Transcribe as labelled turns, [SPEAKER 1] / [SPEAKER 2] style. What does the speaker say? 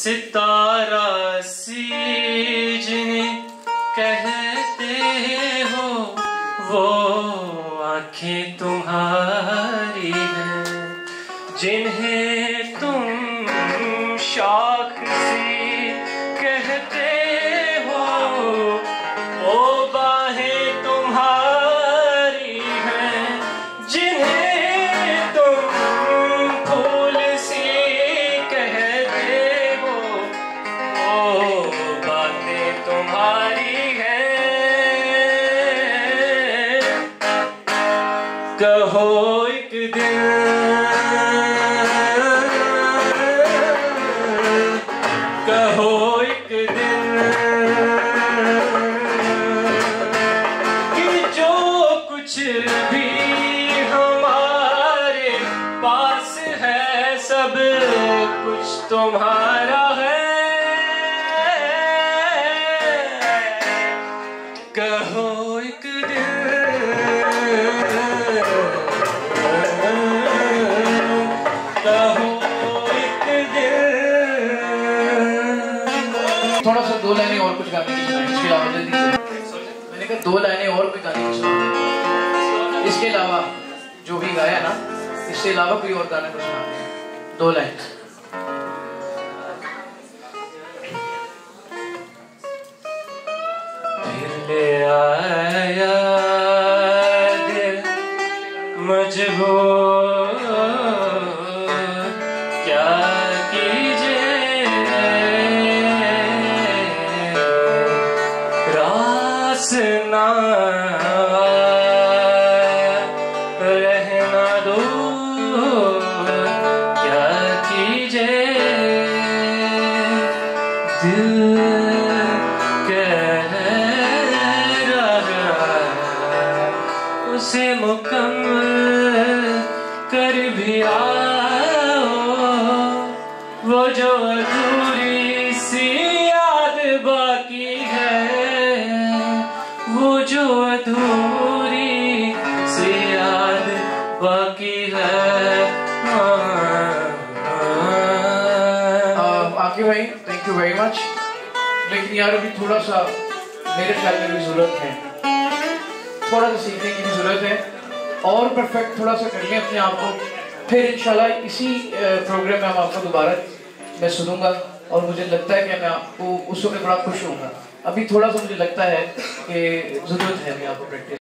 [SPEAKER 1] सितारा सी जिन्हें कहते हो वो आँखें तुम्हारी हैं, जिन्हें तुम शाख सी कहते हो वो बाहें तुम्हारी हैं, जिन्हें तुम फूल सी कहते हो वो बातें तुम्हारी हैं। कहो एक दिन, कहो एक दिन कि जो कुछ भी हमारे पास है सब कुछ तुम्हारा है। कहो एक दिन,
[SPEAKER 2] थोड़ा सा दो लाइनें और कुछ गाने की सुनाएं इसके अलावा जल्दी से। मैंने कहा दो लाइनें और कोई गाने की सुनाएं इसके अलावा, जो भी गाया ना इसके अलावा कोई और गाना को सुना दो लाइन।
[SPEAKER 1] फिर ले आया दिल मजबूर क्या कीजिए, रास ना रहना दो क्या कीजिए, दिल कह रहा उसे मुकम्मल कर भी आओ, वो जो अधूरी सी याद बाकी है, वो जो अधूरी सी याद बाकी है।
[SPEAKER 2] आके भाई थैंक यू वेरी मच। लेकिन यार अभी थोड़ा सा मेरे ख्याल में भी जरूरत है, थोड़ा सा सीखने की भी जरूरत है और परफेक्ट थोड़ा सा कर लें अपने आप को, फिर इंशाल्लाह इसी प्रोग्राम में हम आपको दोबारा मैं सुनूंगा और मुझे लगता है कि मैं आपको उस वक्त बड़ा खुश होऊंगा। अभी थोड़ा सा मुझे लगता है कि जरूरत है अभी आपको प्रैक्टिस।